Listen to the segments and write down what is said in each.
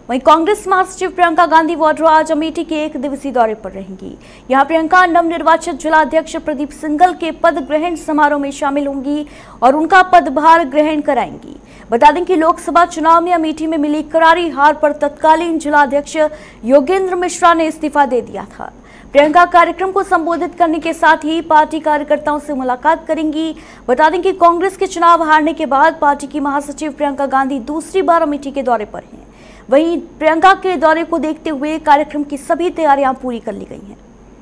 वहीं कांग्रेस महासचिव प्रियंका गांधी वाड्रा आज अमेठी के 1 दिवसीय दौरे पर रहेंगी। यहां प्रियंका नवनिर्वाचित जिलाध्यक्ष प्रदीप सिंघल के पद ग्रहण समारोह में शामिल होंगी और उनका पदभार ग्रहण कराएंगी। बता दें कि लोकसभा चुनाव में अमेठी में मिली करारी हार पर तत्कालीन जिलाध्यक्ष योगेंद्र मिश्रा ने इस्तीफा दे दिया था। प्रियंका कार्यक्रम को संबोधित करने के साथ ही पार्टी कार्यकर्ताओं से मुलाकात करेंगी। बता दें कि कांग्रेस के चुनाव हारने के बाद पार्टी की महासचिव प्रियंका गांधी दूसरी बार अमेठी के दौरे पर हैं। वहीं प्रियंका के दौरे को देखते हुए कार्यक्रम की सभी तैयारियां पूरी कर ली गई हैं।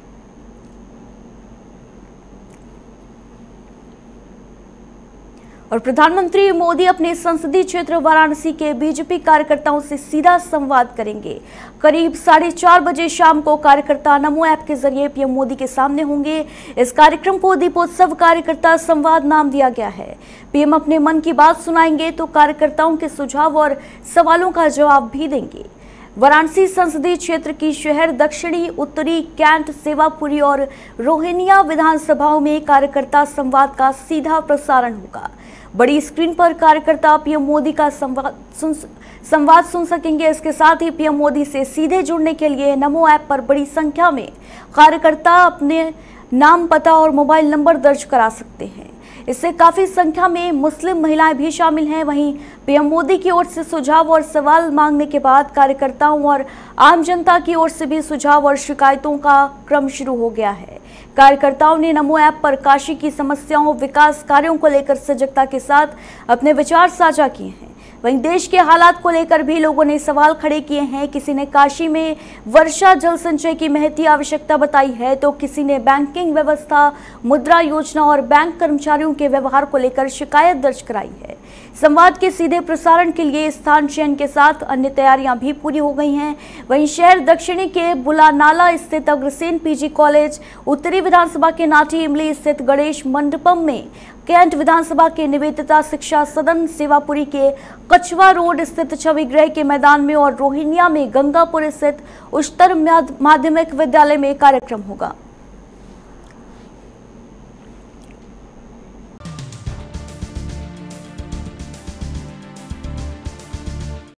और प्रधानमंत्री मोदी अपने संसदीय क्षेत्र वाराणसी के बीजेपी कार्यकर्ताओं से सीधा संवाद करेंगे। करीब 4:30 बजे शाम को कार्यकर्ता नमो ऐप के जरिए पीएम मोदी के सामने होंगे। इस कार्यक्रम को दीपोत्सव कार्यकर्ता संवाद नाम दिया गया है। पीएम अपने मन की बात सुनाएंगे तो कार्यकर्ताओं के सुझाव और सवालों का जवाब भी देंगे। वाराणसी संसदीय क्षेत्र की शहर, दक्षिणी, उत्तरी, कैंट, सेवापुरी और रोहिनिया विधानसभाओं में कार्यकर्ता संवाद का सीधा प्रसारण होगा। बड़ी स्क्रीन पर कार्यकर्ता पीएम मोदी का संवाद सुन सकेंगे। इसके साथ ही पीएम मोदी से सीधे जुड़ने के लिए नमो ऐप पर बड़ी संख्या में कार्यकर्ता अपने नाम, पता और मोबाइल नंबर दर्ज करा सकते हैं। इससे काफी संख्या में मुस्लिम महिलाएं भी शामिल हैं। वहीं पीएम मोदी की ओर से सुझाव और सवाल मांगने के बाद कार्यकर्ताओं और आम जनता की ओर से भी सुझाव और शिकायतों का क्रम शुरू हो गया है। कार्यकर्ताओं ने नमो ऐप पर काशी की समस्याओं, विकास कार्यों को लेकर सजगता के साथ अपने विचार साझा किए हैं। वहीं देश के हालात को लेकर भी लोगों ने सवाल खड़े किए हैं। किसी ने काशी में वर्षा जल संचय की महती आवश्यकता बताई है, तो किसी ने बैंकिंग व्यवस्था, मुद्रा योजना और बैंक कर्मचारियों के व्यवहार को लेकर शिकायत दर्ज कराई है। संवाद के सीधे प्रसारण के लिए स्थान चयन के साथ अन्य तैयारियां भी पूरी हो गई हैं। वहीं शहर दक्षिणी के बुलानाला स्थित अग्रसेन पीजी कॉलेज, उत्तरी विधानसभा के नाटी इमली स्थित गणेश मंडपम में, कैंट विधानसभा के निवेदिता शिक्षा सदन, सेवापुरी के कछवा रोड स्थित छवि गृह के मैदान में और रोहिनिया में गंगापुर स्थित उच्चतर माध्यमिक विद्यालय में कार्यक्रम होगा।